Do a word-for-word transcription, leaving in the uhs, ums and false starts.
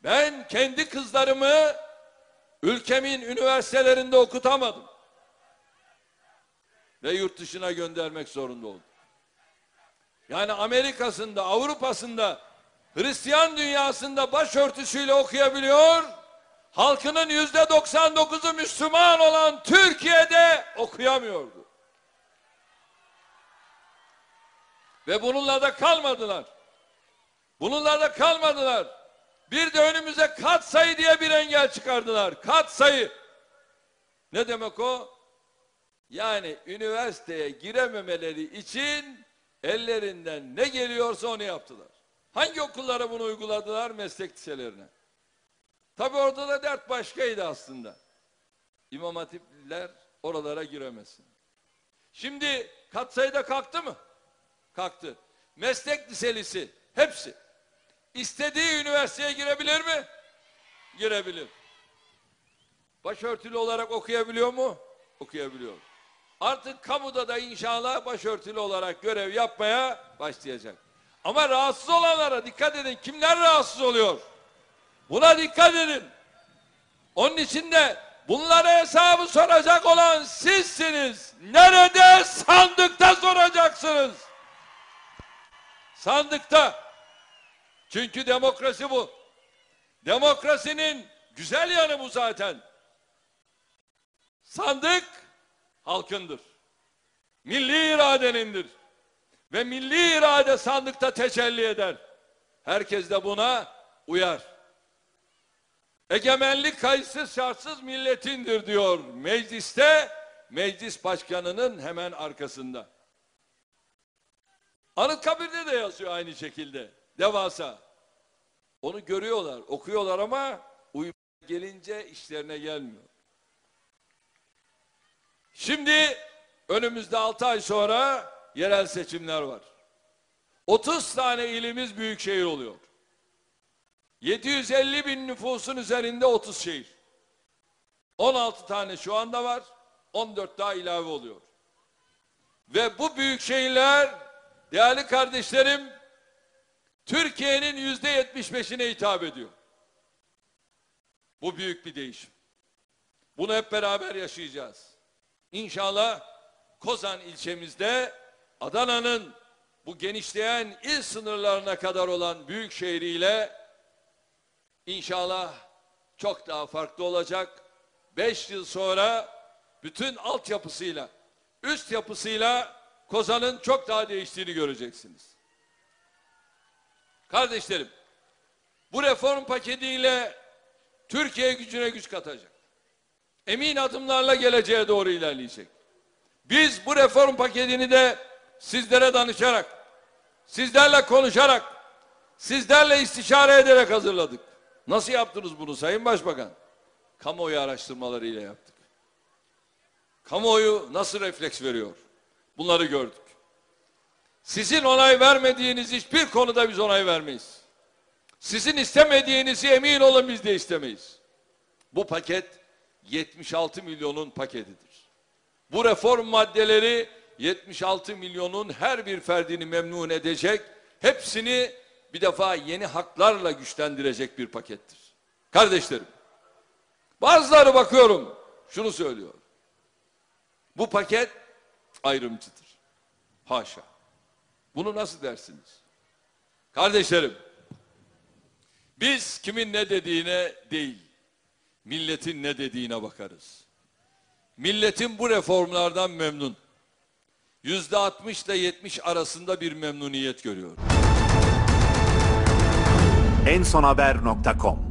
Ben kendi kızlarımı ülkemin üniversitelerinde okutamadım. Ve yurt dışına göndermek zorunda oldum. Yani Amerika'sında, Avrupa'sında, Hristiyan dünyasında başörtüsüyle okuyabiliyor, halkının yüzde doksan dokuzu Müslüman olan Türkiye'de okuyamıyordu. Ve bununla da kalmadılar. Bununla da kalmadılar. Bir de önümüze katsayı diye bir engel çıkardılar. Katsayı. Ne demek o? Yani üniversiteye girememeleri için ellerinden ne geliyorsa onu yaptılar. Hangi okullara bunu uyguladılar? Meslek liselerine. Tabii orada da dert başkaydı aslında. İmam Hatipler oralara giremesin. Şimdi katsayıda kalktı mı? Kalktı. Meslek liselisi hepsi istediği üniversiteye girebilir mi? Girebilir. Başörtülü olarak okuyabiliyor mu? Okuyabiliyor. Artık kamuda da inşallah başörtülü olarak görev yapmaya başlayacak. Ama rahatsız olanlara dikkat edin. Kimler rahatsız oluyor? Buna dikkat edin. Onun için de bunlara hesabı soracak olan sizsiniz. Nerede? Sandıkta soracaksınız. Sandıkta. Çünkü demokrasi bu. Demokrasinin güzel yanı bu zaten. Sandık halkındır. Milli iradenindir. Ve milli irade sandıkta tecelli eder. Herkes de buna uyar. Egemenlik kayıtsız şartsız milletindir diyor mecliste, meclis başkanının hemen arkasında. Anıtkabir'de de yazıyor aynı şekilde. Devasa. Onu görüyorlar, okuyorlar ama uyumaya gelince işlerine gelmiyor. Şimdi önümüzde altı ay sonra yerel seçimler var. otuz tane ilimiz büyükşehir oluyor. yedi yüz elli bin nüfusun üzerinde otuz şehir. on altı tane şu anda var, on dört daha ilave oluyor. Ve bu büyük şehirler, değerli kardeşlerim, Türkiye'nin yüzde yetmiş beşine hitap ediyor. Bu büyük bir değişim. Bunu hep beraber yaşayacağız. İnşallah Kozan ilçemizde Adana'nın bu genişleyen il sınırlarına kadar olan büyük şehriyle İnşallah çok daha farklı olacak. Beş yıl sonra bütün altyapısıyla, üst yapısıyla Kozan'ın çok daha değiştiğini göreceksiniz. Kardeşlerim, bu reform paketiyle Türkiye gücüne güç katacak. Emin adımlarla geleceğe doğru ilerleyecek. Biz bu reform paketini de sizlere danışarak, sizlerle konuşarak, sizlerle istişare ederek hazırladık. Nasıl yaptınız bunu Sayın Başbakan? Kamuoyu araştırmalarıyla yaptık. Kamuoyu nasıl refleks veriyor? Bunları gördük. Sizin onay vermediğiniz hiçbir konuda biz onay vermeyiz. Sizin istemediğinizi emin olun biz de istemeyiz. Bu paket yetmiş altı milyonun paketidir. Bu reform maddeleri yetmiş altı milyonun her bir ferdini memnun edecek, hepsini bir defa yeni haklarla güçlendirecek bir pakettir. Kardeşlerim, bazıları bakıyorum şunu söylüyor. Bu paket ayrımcıdır. Haşa. Bunu nasıl dersiniz? Kardeşlerim, biz kimin ne dediğine değil, milletin ne dediğine bakarız. Milletin bu reformlardan memnun. Yüzde altmış ile yetmiş arasında bir memnuniyet görüyor. en son haber nokta com